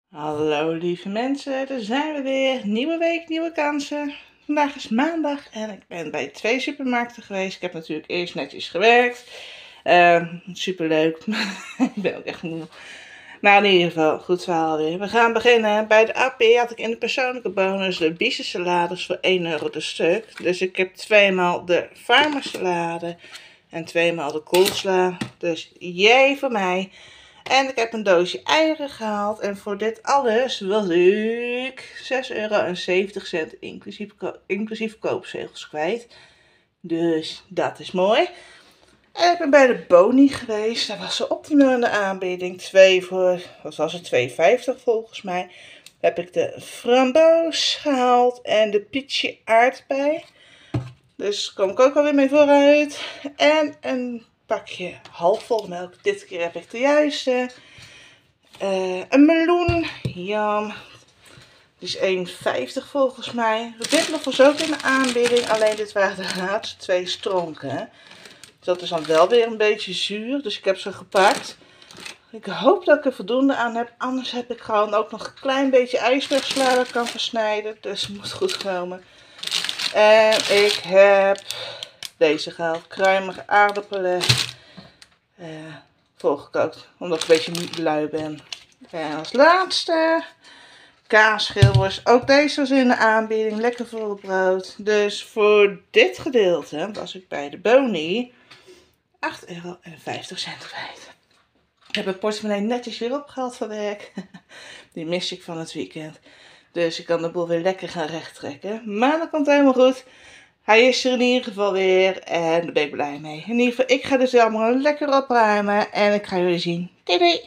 Hallo lieve mensen, daar zijn we weer. Nieuwe week, nieuwe kansen. Vandaag is maandag en ik ben bij 2 supermarkten geweest. Ik heb natuurlijk eerst netjes gewerkt. Superleuk, ik ben ook echt moe. Maar in ieder geval, goed verhaal weer. We gaan beginnen. Bij de Appie had ik in de persoonlijke bonus de biezensalades voor 1 euro de stuk. Dus ik heb 2 maal de farmersalade en 2 maal de coleslaw. Dus jee voor mij. En ik heb een doosje eieren gehaald. En voor dit alles was ik 6,70 euro inclusief koopzegels kwijt. Dus dat is mooi. En ik ben bij de Boni geweest. Daar was ze optimaal in de aanbieding. 2 voor, wat was het, 2,50 volgens mij. Heb ik de framboos gehaald en de peachy aardbei. Dus kom ik ook alweer mee vooruit. En een pakje halfvol melk. Dit keer heb ik de juiste. Een meloen. Jam. Die is 1,50 volgens mij. De witlof was ook in de aanbieding. Alleen dit waren de laatste 2 stronken. Dus dat is dan wel weer een beetje zuur. Dus ik heb ze gepakt. Ik hoop dat ik er voldoende aan heb. Anders heb ik gewoon ook nog een klein beetje ijsbergsla dat ik kan versnijden. Dus het moet goed komen. En ik heb deze gehaald. Kruimige aardappelen. Voorgekookt. Omdat ik een beetje lui ben. En als laatste kaasschilworst. Ook deze was in de aanbieding. Lekker volle brood. Dus voor dit gedeelte was ik bij de Boni 8,50 euro kwijt. Ik heb mijn portemonnee netjes weer opgehaald van werk. Die mis ik van het weekend. Dus ik kan de boel weer lekker gaan rechttrekken. Maar dat komt helemaal goed. Hij is er in ieder geval weer en daar ben ik blij mee. In ieder geval, ik ga dus allemaal lekker opruimen en ik ga jullie zien. Doei doei!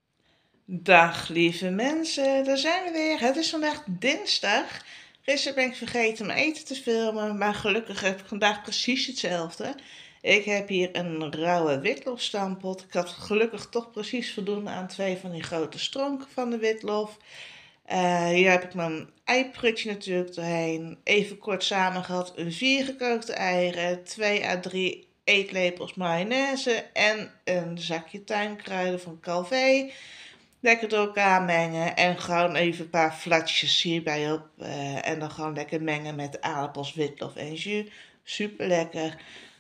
Dag lieve mensen, daar zijn we weer. Het is vandaag dinsdag. Gisteren ben ik vergeten mijn eten te filmen, maar gelukkig heb ik vandaag precies hetzelfde. Ik heb hier een rauwe witlofstampot. Ik had gelukkig toch precies voldoende aan 2 van die grote stronken van de witlof. Hier heb ik mijn eiprutje natuurlijk doorheen. Even kort samengehad, 4 gekookte eieren, 2 à 3 eetlepels mayonaise en een zakje tuinkruiden van Calvé. Lekker door elkaar mengen en gewoon even een paar flatjes hierbij op. En dan gewoon lekker mengen met aardappels, witlof en jus. Super lekker.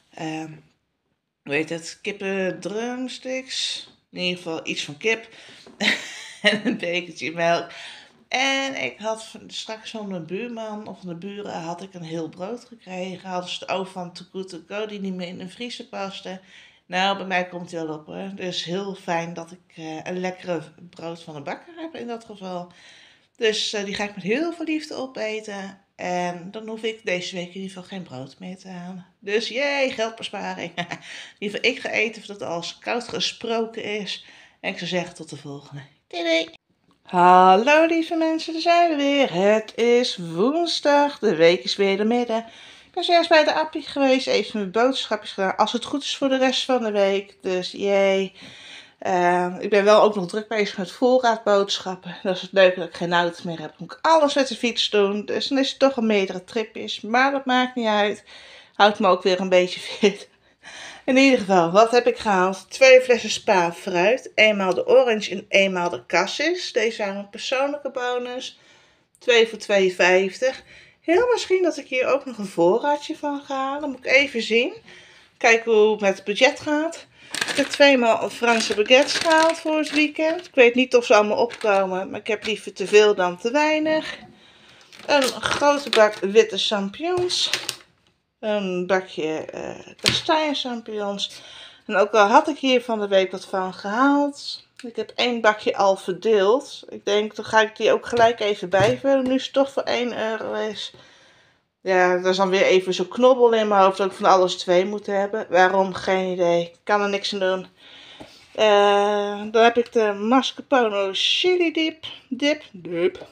Weet het, kippen drumsticks. In ieder geval iets van kip. En een bekertje melk. En ik had straks van mijn buurman of de buren had ik een heel brood gekregen. Hadden ze het over van Too Good To Go die niet meer in de vriezer paste. Nou, bij mij komt hij wel op hoor. Dus heel fijn dat ik een lekkere brood van de bakker heb in dat geval. Dus die ga ik met heel veel liefde opeten. En dan hoef ik deze week in ieder geval geen brood meer te halen. Dus jee, geldbesparing. In ieder geval, ik ga eten voordat alles koud gesproken is. En ik zou zeggen tot de volgende. Doei doei! Hallo lieve mensen, daar zijn we weer. Het is woensdag, de week is weer de midden. Ik ben zojuist bij de Appie geweest, even mijn boodschapjes gedaan. Als het goed is voor de rest van de week, dus jee. Ik ben wel ook nog druk bezig met voorraadboodschappen. Dat is het leuke dat ik geen auto meer heb. Dan moet ik alles met de fiets doen, dus dan is het toch een meerdere tripjes. Maar dat maakt niet uit. Houdt me ook weer een beetje fit. In ieder geval, wat heb ik gehaald? 2 flessen Spa fruit. Eenmaal de orange en eenmaal de cassis. Deze zijn een persoonlijke bonus. 2 voor 2,50. Heel misschien dat ik hier ook nog een voorraadje van ga halen. Moet ik even zien. Kijken hoe het met het budget gaat. Ik heb 2 maal Franse baguettes gehaald voor het weekend. Ik weet niet of ze allemaal opkomen. Maar ik heb liever te veel dan te weinig. Een grote bak witte champignons. Een bakje kastanje champignons. En ook al had ik hier van de week wat van gehaald. Ik heb 1 bakje al verdeeld. Ik denk, dan ga ik die ook gelijk even bijvullen. Nu het toch voor 1 euro is. Ja, dat is dan weer even zo'n knobbel in mijn hoofd dat ik van alles 2 moet hebben. Waarom? Geen idee. Ik kan er niks aan doen. Dan heb ik de mascarpone chili dip.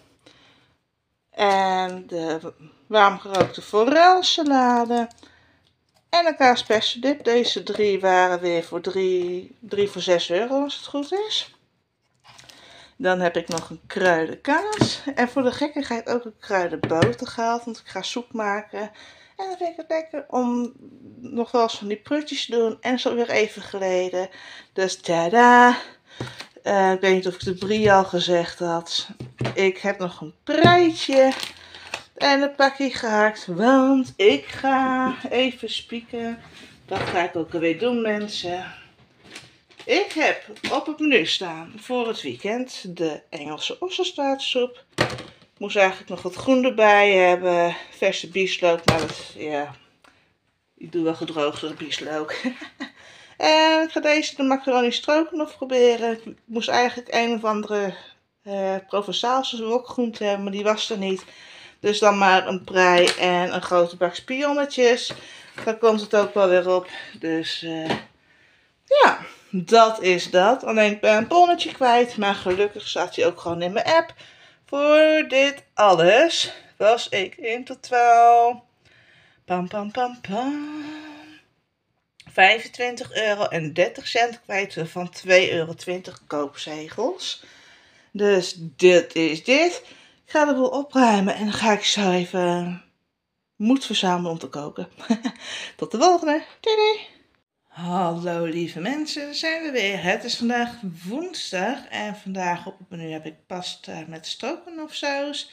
En de warmgerookte forelsalade. En een kaaspersen dip. Deze 3 waren weer voor 3 voor 6 euro als het goed is. Dan heb ik nog een kruidenkaas. En voor de gekkigheid ook een kruidenboter gehaald. Want ik ga soep maken. En dan vind ik het lekker om nog wel eens van die prutjes te doen. En zo weer even geleden. Dus tada! Ik weet niet of ik de brie al gezegd had. Ik heb nog een pruitje en een pakje gehakt, want ik ga even spieken. Dat ga ik ook alweer doen, mensen. Ik heb op het menu staan voor het weekend de Engelse osterstaartsoep. Ik moest eigenlijk nog wat groen erbij hebben. Verse bieslook, maar dat, ja, ik doe wel gedroogde bieslook. En ik ga de macaroni stroganoff proberen. Ik moest eigenlijk een of andere Provençaalse wokgroente hebben, maar die was er niet. Dus dan maar een prei en een grote bak spionnetjes. Daar komt het ook wel weer op. Dus ja, dat is dat. Alleen ik ben een bonnetje kwijt, maar gelukkig staat hij ook gewoon in mijn app. Voor dit alles was ik in totaal pam pam pam pam 25,30 € kwijt van 2,20 € koopzegels. Dus dit is dit. Ik ga de boel opruimen en dan ga ik zo even moed verzamelen om te koken. Tot de volgende. Doei doei. Hallo lieve mensen, daar zijn we weer. Het is vandaag woensdag en vandaag op het menu heb ik pasta met stroganoffsaus.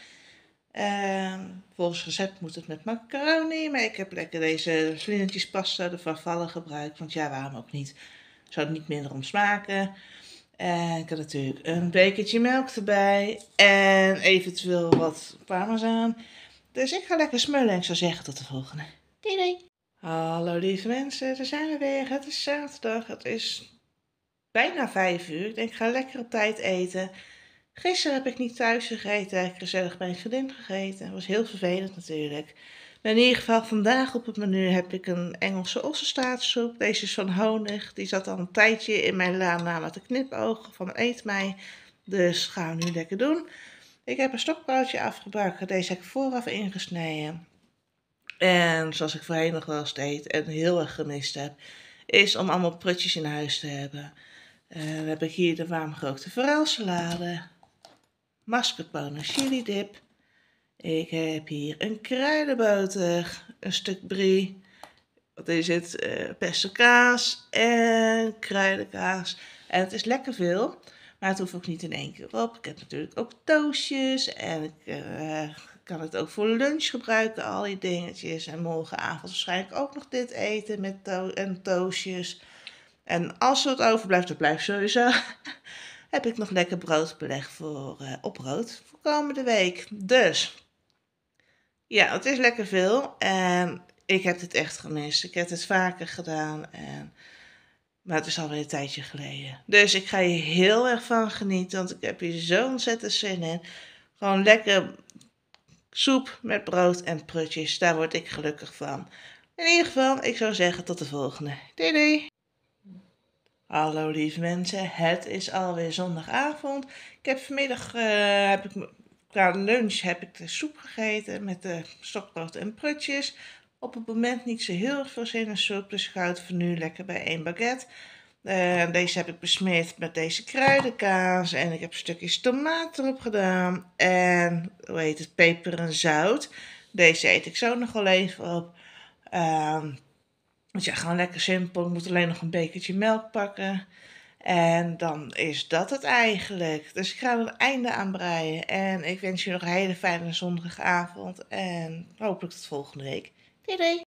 Volgens recept moet het met macaroni, maar ik heb lekker deze vlindertjes pasta de vervallen gebruikt. Want ja, waarom ook niet? Zou het niet minder om smaken. En ik heb natuurlijk een bekertje melk erbij en eventueel wat parmezaan. Dus ik ga lekker smullen en ik zou zeggen tot de volgende. Doei doei. Hallo lieve mensen, daar zijn we weer. Het is zaterdag, het is bijna 5 uur. Ik denk, ik ga lekker op tijd eten. Gisteren heb ik niet thuis gegeten, heb ik gezellig bij een vriendin gegeten. Dat was heel vervelend natuurlijk. Maar in ieder geval, vandaag op het menu heb ik een Engelse osterstaartsoep. Deze is van honig. Die zat al een tijdje in mijn la na te knipogen van eet mij. Dus gaan we nu lekker doen. Ik heb een stokbroodje afgebakken. Deze heb ik vooraf ingesneden. En zoals ik voorheen nog wel eens deed en heel erg gemist heb, is om allemaal prutjes in huis te hebben. Dan heb ik hier de warmgerookte forelsalade, mascarpone chili dip. Ik heb hier een kruidenboter, een stuk brie. Wat is het? Pesto kaas en kruidenkaas. En het is lekker veel, maar het hoeft ook niet in één keer op. Ik heb natuurlijk ook toastjes en ik kan het ook voor lunch gebruiken, al die dingetjes. En morgenavond waarschijnlijk ook nog dit eten met toastjes. En als er wat overblijft, dat blijft sowieso, heb ik nog lekker broodbeleg voor op brood voor komende week. Dus ja, het is lekker veel en ik heb dit echt gemist. Ik heb het vaker gedaan, maar het is alweer een tijdje geleden. Dus ik ga hier heel erg van genieten, want ik heb hier zo ontzettend zin in. Gewoon lekker soep met brood en prutjes, daar word ik gelukkig van. In ieder geval, ik zou zeggen tot de volgende. Doei doei! Hallo lieve mensen, het is alweer zondagavond. Ik heb vanmiddag, qua lunch heb ik de soep gegeten met de stokbrood en prutjes. Op het moment niet zo heel erg veel zin in soep, dus ik hou het voor nu lekker bij 1 baguette. Deze heb ik besmeerd met deze kruidenkaas en ik heb stukjes tomaat erop gedaan en, hoe heet het, peper en zout. Deze eet ik zo nog wel even op. Dus ja, gewoon lekker simpel. Ik moet alleen nog een bekertje melk pakken. En dan is dat het eigenlijk. Dus ik ga er een einde aan breien. En ik wens je nog een hele fijne zondagavond. En hopelijk tot volgende week. Doei doei!